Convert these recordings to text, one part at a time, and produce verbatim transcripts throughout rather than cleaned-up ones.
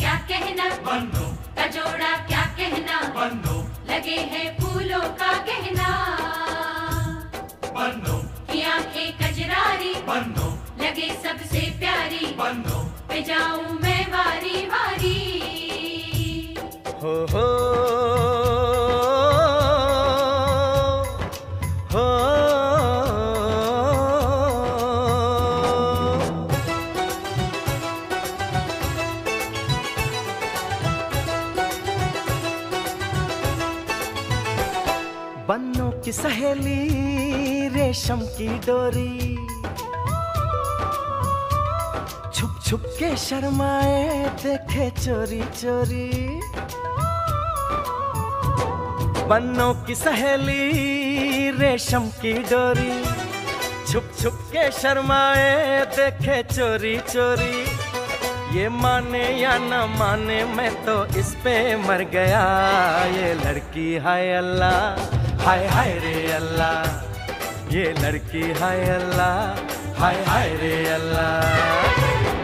क्या कहना, बन्नो का जोड़ा क्या कहना, बन्नो लगे हैं फूलों का गहना। बन्नो की आंखें कजरारी, बन्नो लगे सबसे प्यारी, बन्नो पे जाऊं मैं वारी वारी। हो हो हो बन्नों की सहेली रेशम की डोरी, छुप छुप के शर्माए देखे चोरी चोरी। बन्नों की सहेली रेशम की डोरी, छुप छुप के शर्माए देखे चोरी चोरी। ये माने या न माने मैं तो इस पे मर गया। ये लड़की हाय अल्लाह, हाय हाय रे अल्लाह। ये लड़की हाय अल्लाह, हाय हाय रे अल्लाह।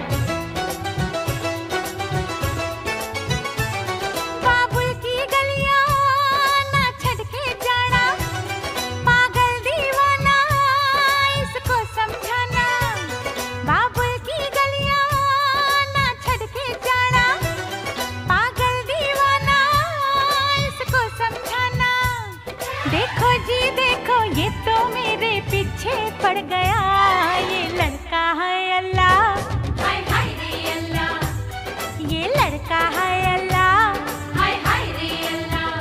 बाबुल की गलियां ना छड़ के जाना, पागल दीवाना इसको समझाना। बाबुल की गलियां ना छड़ के जाना, पागल दीवाना इसको समझाना। देखो जी देखो ये तो मेरे पीछे पड़ गया। ये लड़का है अल्लाह, हाय हाय रे अल्लाह, ये लड़का है अल्लाह। हाय हाय रे अल्लाह।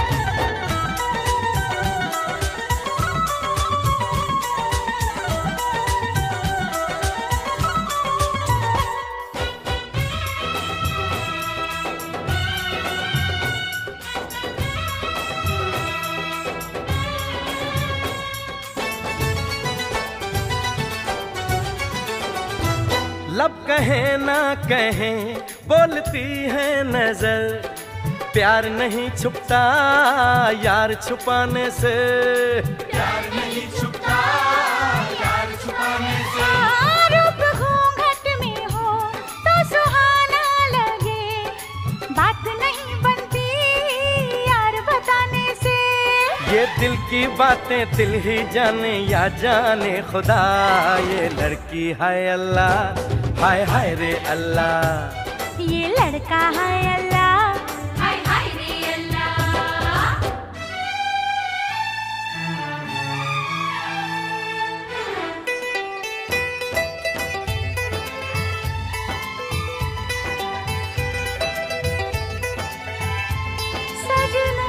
लब कहे ना कहे बोलती है नजर, प्यार नहीं छुपता यार छुपाने से। प्यार नहीं छुपता यार छुपाने से। रूप घूंघट में हो तो सुहाना लगे, बात नहीं बनती यार बताने से। ये दिल की बातें दिल ही जाने या जाने खुदा। ये लड़की हाय अल्लाह, हाय हाय रे अल्लाह। ये लड़का है अल्लाह, हाय हाय रे अल्लाह। सजना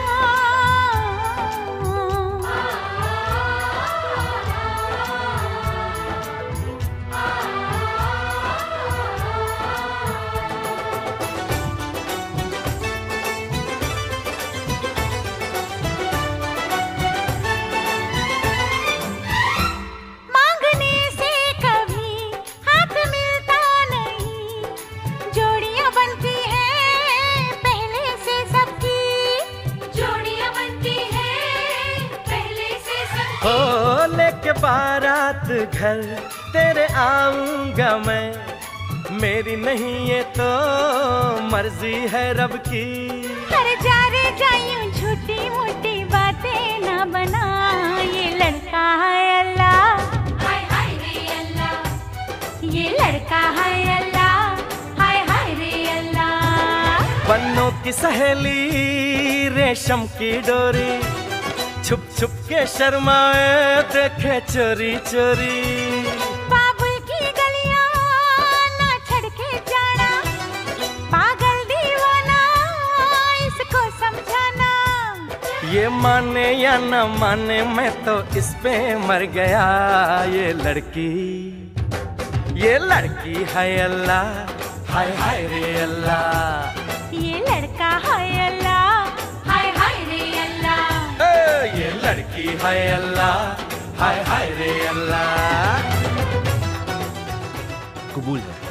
मांगने से कभी हाथ मिलता नहीं, जोड़ियां बनती हैं पहले से सबकी। जोड़ियां बनती हैं पहले से सबकी। हो लेके बारात घर तेरे आऊंगा मैं, मेरी नहीं ये तो मर्जी है रब की। कर जा रे जायूं छोटी मोटी बातें ना बना। ये लड़का है अल्लाह, हाय हाय रे अल्लाह। ये लड़का है अल्लाह, हाय हाय रे अल्लाह। बन्नों की सहेली रेशम की डोरी, छुप छुप के शर्माए देखे चोरी चोरी। बाबुल की गलियां ना छड़ के जाना, पागल दीवाना इसको समझाना। ये माने या न माने मैं तो इस पे मर गया। ये लड़की, ये लड़की है अल्लाह, हाय हाय रे अल्लाह। ये लड़का है अल्लाह, हाय हाय रे अल्लाह। ए, ये लड़की है अल्लाह, हाय हाय रे अल्लाह। कबूल है।